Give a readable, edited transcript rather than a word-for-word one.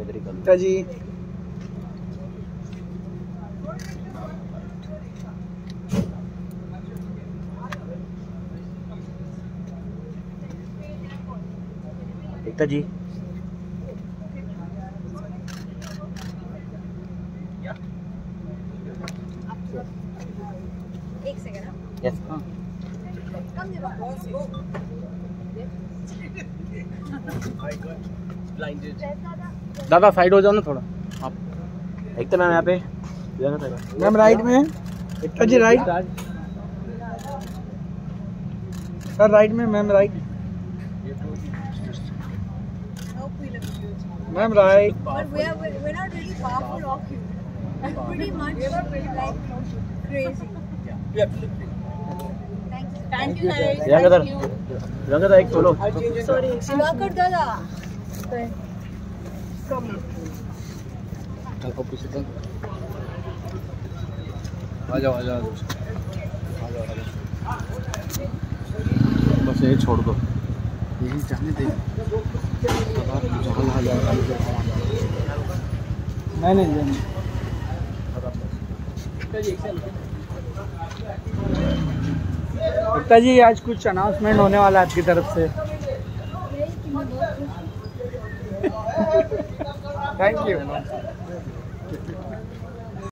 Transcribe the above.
इधर ही कर एकता जी एकता जी एक सेकंड। यस दादा साइड हो जाओ ना थोड़ा आप। एकता मैम यहाँ पे मैम राइट में, Ekta ji right, sir right में, ma'am right, ma'am right. But we're not really powerful of you. We're pretty much like crazy. Thank you guys. रंगदा एक solo Sorry. Shivakar Dada. Come. आ जाओ बस ये छोड़ दो, यही जाने दे। नहीं एकता जी आज कुछ अनाउंसमेंट होने वाला है आपकी तरफ से। Thank you.